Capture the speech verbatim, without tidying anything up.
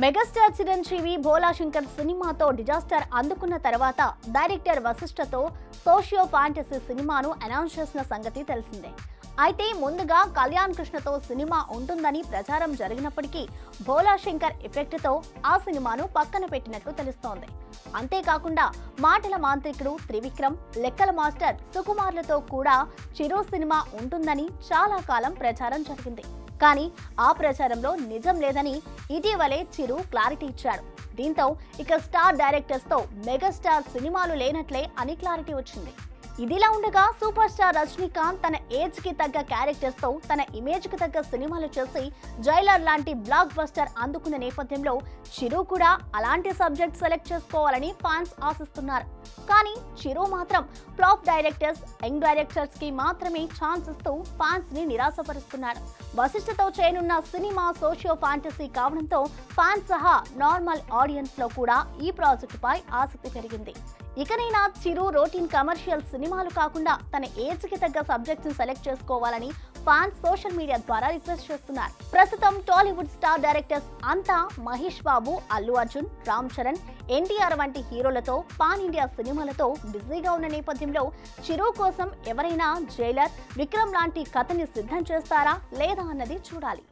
Megastar Chiranjeevi Bhola Shankar సినిమాతో disaster అందుకున్న తర్వాత డైరెక్టర్ వశిష్ఠతో సోషియో ఫ్యాంటసీ సినిమాను అనౌన్స్ చేసిన సంగతి తెలిసిందే. అయితే ముందుగా కళ్యాణ్ కృష్ణతో సినిమా ఉంటుందని ప్రచారం జరిగినప్పటికీ భోలా శంకర్ ఎఫెక్ట్తో ఆ సినిమాను పక్కన పెట్టినట్లు తెలుస్తోంది. అంతేకాకుండా మాటల మాంత్రికుడు త్రివిక్రమ్, లెక్కల మాస్టర్ సుకుమార్లతో కూడా చిరు సినిమా ఉంటుందని చాలా కాలం ప్రచారం జరిగింది. కానీ ఆ ప్రచారంలో నిజం లేదని ఇటీవలే చిరు క్లారిటీ ఇచ్చాడు. దీంతో ఇక స్టార్ డైరెక్టర్స్ తో మెగాస్టార్ సినిమాలు లేనట్లే అని క్లారిటీ వచ్చింది. ఇదిలా ఉండగా సూపర్ స్టార్ రజనీకాంత్ తన ఏజ్ కి తగ్గ క్యారెక్టర్స్ తో తన ఇమేజ్ కి తగ్గ సినిమాలు చేసి జైలర్ లాంటి బ్లాక్ బస్టర్ అందుకున్న నేపథ్యంలో చిరు కూడా అలాంటి సబ్జెక్ట్ సెలెక్ట్ చేసుకోవాలని ఫ్యాన్స్ ఆశిస్తున్నారు. కానీ చిరు మాత్రం ఫ్లాప్ డైరెక్టర్స్, యంగ్ డైరెక్టర్స్ కి మాత్రమే ఛాన్స్ ఇస్తూ ఫ్యాన్స్ ని నిరాశపరుస్తున్నాడు. వశిష్ఠతో చేయనున్న సినిమా సోషియో ఫ్యాంటసీ కావడంతో ఫ్యాన్స్ సహా నార్మల్ ఆడియన్స్ లో కూడా ఈ ప్రాజెక్టు పై ఆసక్తి పెరిగింది. ఇకనైనా చిరు రొటీన్ కమర్షియల్ సినిమాలు కాకుండా తన ఏజ్ కి తగ్గ సబ్జెక్ట్ ను సెలెక్ట్ చేసుకోవాలని ఫ్యాన్స్ సోషల్ మీడియా ద్వారా రిక్వెస్ట్ చేస్తున్నారు. ప్రస్తుతం టాలీవుడ్ స్టార్ డైరెక్టర్స్ అంతా మహేష్ బాబు, అల్లు అర్జున్, రామ్ చరణ్, ఎన్టీఆర్ వంటి హీరోలతో పాన్ ఇండియా సినిమాలతో బిజీగా ఉన్న నేపథ్యంలో చిరు కోసం ఎవరైనా జైలర్, విక్రమ్ లాంటి కథని సిద్ధం చేస్తారా లేదా అన్నది చూడాలి.